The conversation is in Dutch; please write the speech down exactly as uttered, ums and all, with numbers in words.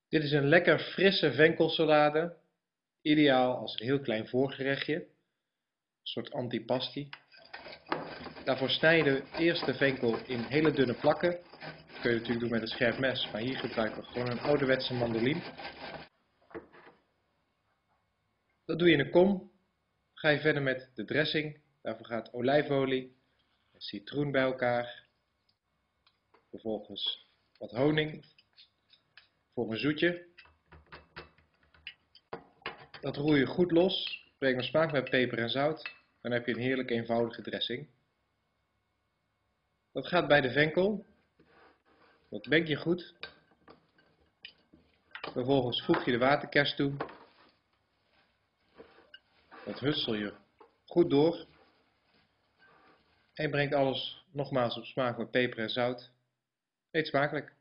Dit is een lekker frisse venkelsalade, ideaal als een heel klein voorgerechtje, een soort antipasti. Daarvoor snij je de eerste venkel in hele dunne plakken. Dat kun je natuurlijk doen met een scherp mes, maar hier gebruiken we gewoon een ouderwetse mandoline. Dat doe je in een kom. Dan ga je verder met de dressing. Daarvoor gaat olijfolie en citroen bij elkaar. Vervolgens wat honing voor een zoetje. Dat roer je goed los. Breng maar smaak met peper en zout. Dan heb je een heerlijk eenvoudige dressing. Dat gaat bij de venkel. Dat meng je goed. Vervolgens voeg je de waterkers toe. Dat hussel je goed door. En je brengt alles nogmaals op smaak met peper en zout. Eet smakelijk!